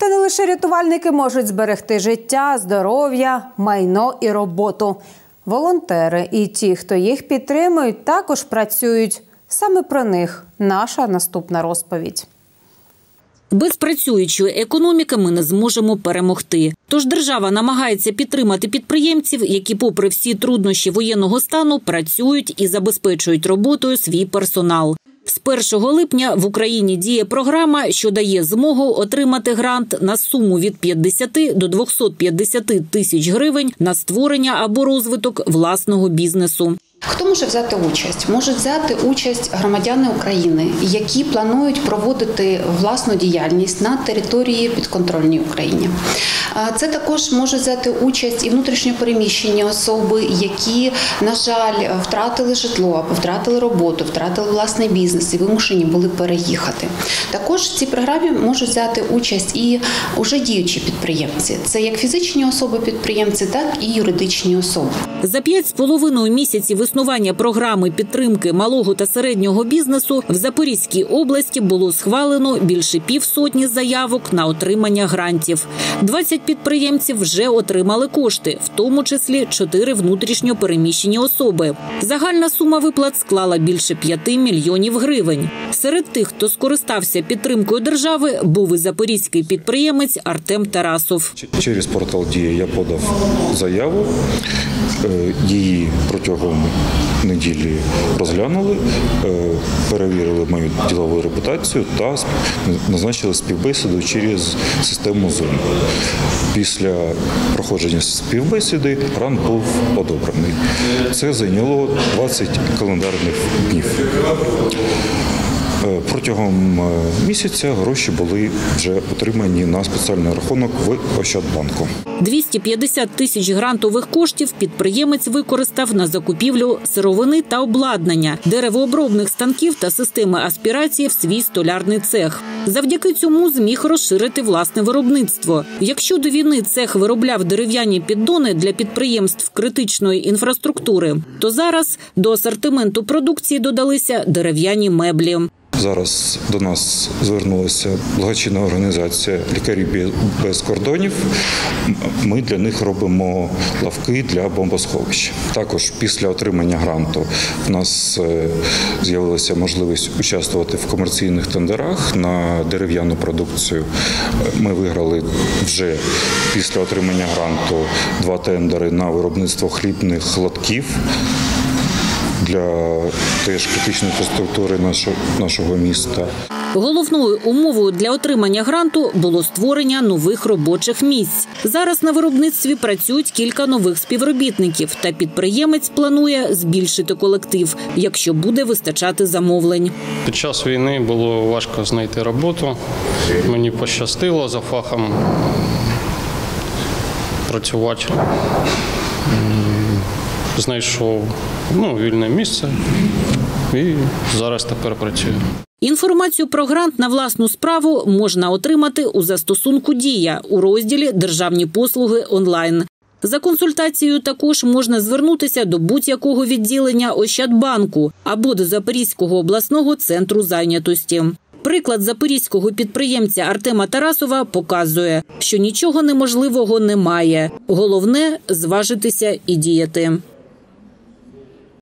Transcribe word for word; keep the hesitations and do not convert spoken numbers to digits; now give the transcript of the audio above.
Та не лише рятувальники можуть зберегти життя, здоров'я, майно і роботу. Волонтери і ті, хто їх підтримують, також працюють. Саме про них наша наступна розповідь. Без працюючої економіки ми не зможемо перемогти. Тож держава намагається підтримати підприємців, які попри всі труднощі воєнного стану працюють і забезпечують роботою свій персонал. З першого липня в Україні діє програма, що дає змогу отримати грант на суму від п'ятдесяти до двохсот п'ятдесяти тисяч гривень на створення або розвиток власного бізнесу. Хто може взяти участь? Можуть взяти участь громадяни України, які планують проводити власну діяльність на території підконтрольній Україні. Це також можуть взяти участь і внутрішньо переміщені особи, які, на жаль, втратили житло або втратили роботу, втратили власний бізнес і вимушені були переїхати. Також в цій програмі можуть взяти участь і вже діючі підприємці. Це як фізичні особи-підприємці, так і юридичні особи. За п'ять з половиною місяців існування програми підтримки малого та середнього бізнесу в Запорізькій області було схвалено більше півсотні заявок на отримання грантів. двадцять підприємців вже отримали кошти, в тому числі чотири внутрішньо переміщені особи. Загальна сума виплат склала більше п'яти мільйонів гривень. Серед тих, хто скористався підтримкою держави, був і запорізький підприємець Артем Тарасов. Через портал «Дія» я подав заяву, її протягом неділі розглянули, перевірили мою ділову репутацію та назначили співбесіду через систему Zoom. Після проходження співбесіди грант був одобрений. Це зайняло двадцять календарних днів. Протягом місяця гроші були вже отримані на спеціальний рахунок в Ощадбанку. двісті п'ятдесят тисяч грантових коштів підприємець використав на закупівлю сировини та обладнання, деревообробних станків та системи аспірації в свій столярний цех. Завдяки цьому зміг розширити власне виробництво. Якщо до війни цех виробляв дерев'яні піддони для підприємств критичної інфраструктури, то зараз до асортименту продукції додалися дерев'яні меблі. Зараз до нас звернулася благодійна організація «Лікарі без кордонів». Ми для них робимо лавки для бомбосховищ. Також після отримання гранту в нас з'явилася можливість участвувати в комерційних тендерах на дерев'яну продукцію. Ми виграли вже після отримання гранту два тендери на виробництво хлібних лотків для теж критичної інфраструктури нашого, нашого міста. Головною умовою для отримання гранту було створення нових робочих місць. Зараз на виробництві працюють кілька нових співробітників, та підприємець планує збільшити колектив, якщо буде вистачати замовлень. Під час війни було важко знайти роботу. Мені пощастило за фахом працювати. Знайшов ну, вільне місце і зараз тепер працюю. Інформацію про грант на власну справу можна отримати у застосунку «Дія» у розділі «Державні послуги онлайн». За консультацією також можна звернутися до будь-якого відділення Ощадбанку або до Запорізького обласного центру зайнятості. Приклад запорізького підприємця Артема Тарасова показує, що нічого неможливого немає. Головне – зважитися і діяти.